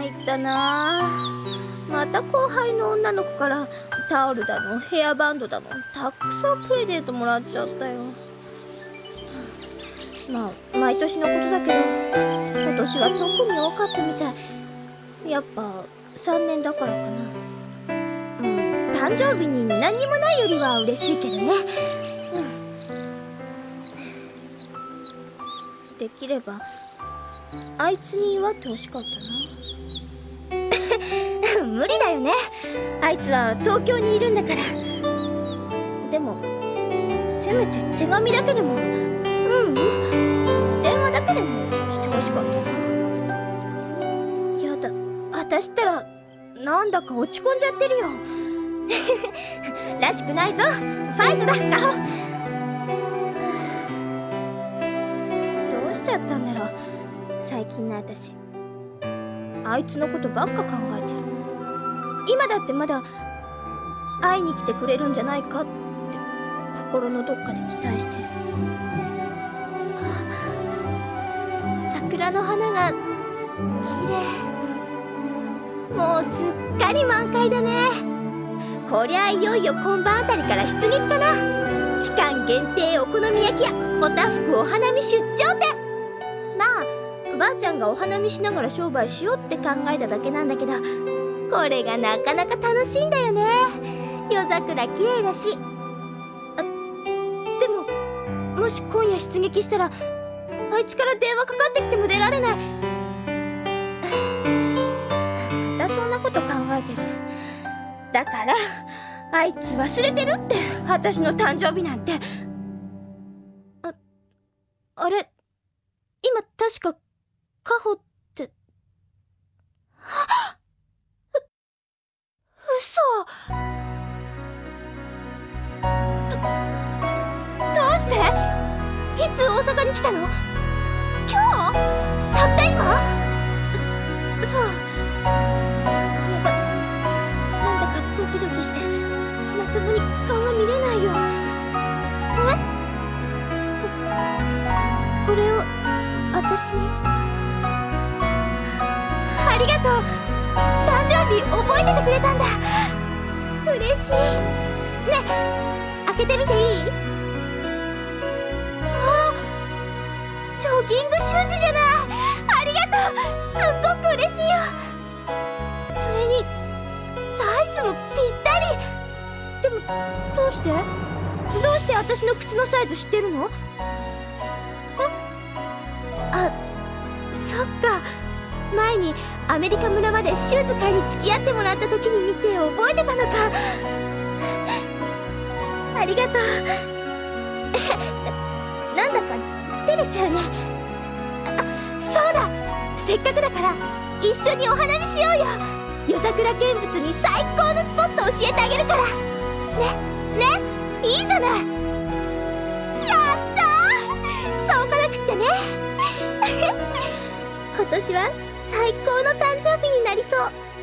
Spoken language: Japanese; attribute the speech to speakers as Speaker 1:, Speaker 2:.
Speaker 1: 参ったな。また後輩の女の子からタオルだのヘアバンドだのたくさんプレゼントもらっちゃったよ。まあ毎年のことだけど今年は特に多かったみたい。やっぱ3年だからかな。誕生日に何にもないよりは嬉しいけどね。できればあいつに祝ってほしかったな。無理だよね。あいつは東京にいるんだから。でもせめて手紙だけでも、電話だけでもしてほしかったな。やだ、私ったらなんだか落ち込んじゃってるよ。らしくないぞ。ファイトだ、カホ。どうしちゃったんだろう最近の私。あいつのことばっか考えてる。今だってまだ会いに来てくれるんじゃないかって心のどっかで期待してる。桜の花が綺麗。もうすっかり満開だね。こりゃいよいよ今晩あたりから出撃かな。期間限定お好み焼きやおたふくお花見出張店。まあばあちゃんがお花見しながら商売しようって考えただけなんだけど、これがなかなか楽しいんだよね。夜桜綺麗だし。でももし今夜出撃したらあいつから電話かかってきても出られない。またそんなこと考えてる。だからあいつ忘れてるって、私の誕生日なんて。あれ今確かカホって。嘘。どうして？いつ大阪に来たの？今日？たった今？そう。やば。なんだかドキドキしてまともに顔が見れないよ。これを私に。ありがとう。誕生日覚えててくれたんだ。嬉しい。ねえ開けてみていい？ジョギングシューズじゃない。ありがとう。すっごく嬉しいよ。それにサイズもぴったり。でもどうして私の靴のサイズ知ってるの？そっか。前にアメリカ村までシューズ買いに付き合ってもらった時に見て覚えてたのか。ありがとう。なんだか照れちゃうね。そうだ、せっかくだから一緒にお花見しようよ。夜桜見物に最高のスポット教えてあげるからね。いいじゃない。やったー。そうこなくっちゃね。今年は最高の誕生日になりそう。